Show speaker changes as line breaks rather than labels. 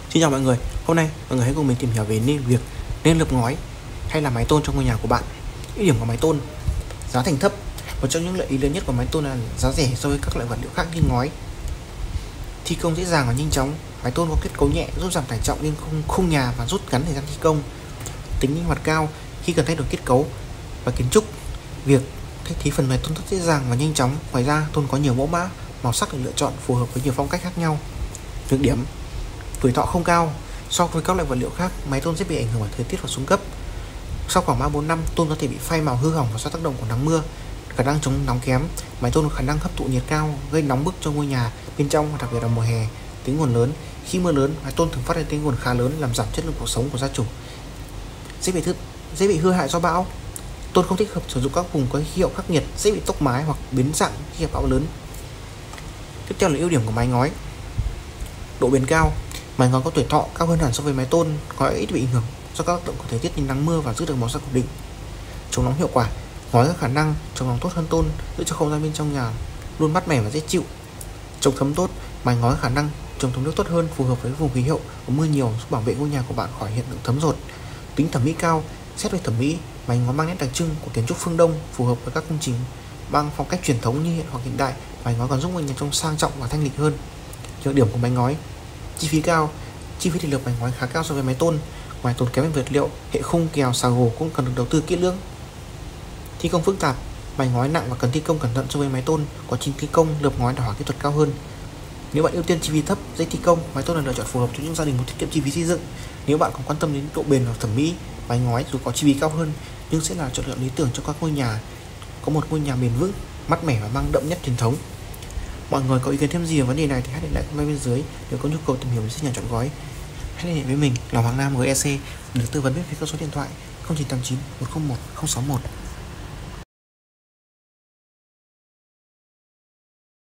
Xin chào mọi người, hôm nay mọi người hãy cùng mình tìm hiểu về việc nên lợp ngói hay là mái tôn cho ngôi nhà của bạn. Ưu điểm của mái tôn: giá thành thấp. Một trong những lợi ích lớn nhất của mái tôn là giá rẻ so với các loại vật liệu khác như ngói. Thi công dễ dàng và nhanh chóng. Mái tôn có kết cấu nhẹ giúp giảm tải trọng lên khung nhà và rút ngắn thời gian thi công. Tính linh hoạt cao khi cần thay đổi kết cấu và kiến trúc. Việc thay thế phần mái tôn rất dễ dàng và nhanh chóng. Ngoài ra, tôn có nhiều mẫu mã, màu sắc để lựa chọn phù hợp với nhiều phong cách khác nhau. Nhược điểm: tuổi thọ không cao. So với các loại vật liệu khác, mái tôn sẽ bị ảnh hưởng bởi thời tiết và xuống cấp. Sau khoảng 3-4 năm, tôn có thể bị phai màu, hư hỏng và do tác động của nắng mưa. Khả năng chống nóng kém. Mái tôn có khả năng hấp thụ nhiệt cao, gây nóng bức cho ngôi nhà bên trong, đặc biệt là mùa hè. Tiếng ồn lớn. Khi mưa lớn, mái tôn thường phát ra tiếng ồn khá lớn, làm giảm chất lượng cuộc sống của gia chủ. Dễ bị hư hại do bão. Tôn không thích hợp sử dụng các vùng có khí hậu khắc nghiệt, dễ bị tốc mái hoặc biến dạng khi gặp bão lớn. Tiếp theo là ưu điểm của mái ngói. Độ bền cao. Mái ngói có tuổi thọ cao hơn hẳn so với mái tôn, ngói ít bị ảnh hưởng do các tác động của thời tiết như nắng mưa và giữ được màu sắc ổn định. Chống nóng hiệu quả. Ngói có khả năng chống nóng tốt hơn tôn, giữ cho không gian bên trong nhà luôn mát mẻ và dễ chịu. Chống thấm tốt. Mái ngói có khả năng chống thấm nước tốt hơn, phù hợp với vùng khí hậu có mưa nhiều, giúp bảo vệ ngôi nhà của bạn khỏi hiện tượng thấm dột. Tính thẩm mỹ cao. Xét về thẩm mỹ, mái ngói mang nét đặc trưng của kiến trúc phương Đông, phù hợp với các công trình mang phong cách truyền thống như hiện hoặc hiện đại. Mái ngói còn giúp ngôi nhà trông sang trọng và thanh lịch hơn. Nhược điểm của mái ngói: chi phí cao. Chi phí thiết lập mái ngói khá cao so với mái tôn. Ngoài tốn kém về vật liệu, hệ khung, kèo, xà gồ cũng cần được đầu tư kỹ lưỡng. Thi công phức tạp. Mái ngói nặng và cần thi công cẩn thận so với mái tôn. Quá trình thi công, lợp ngói đòi hỏi kỹ thuật cao hơn. Nếu bạn ưu tiên chi phí thấp, dễ thi công, mái tôn là lựa chọn phù hợp cho những gia đình muốn tiết kiệm chi phí xây dựng. Nếu bạn còn quan tâm đến độ bền và thẩm mỹ, mái ngói dù có chi phí cao hơn nhưng sẽ là chọn lựa lý tưởng cho các ngôi nhà có một ngôi nhà bền vững, mát mẻ và mang đậm nhất truyền thống. Mọi người có ý kiến thêm gì về vấn đề này thì hãy để lại comment bên dưới. Nếu có nhu cầu tìm hiểu về xây nhà chọn gói, hãy liên hệ với mình là Hoàng Nam GEC để được tư vấn miễn phí qua số điện thoại 0989 101 061.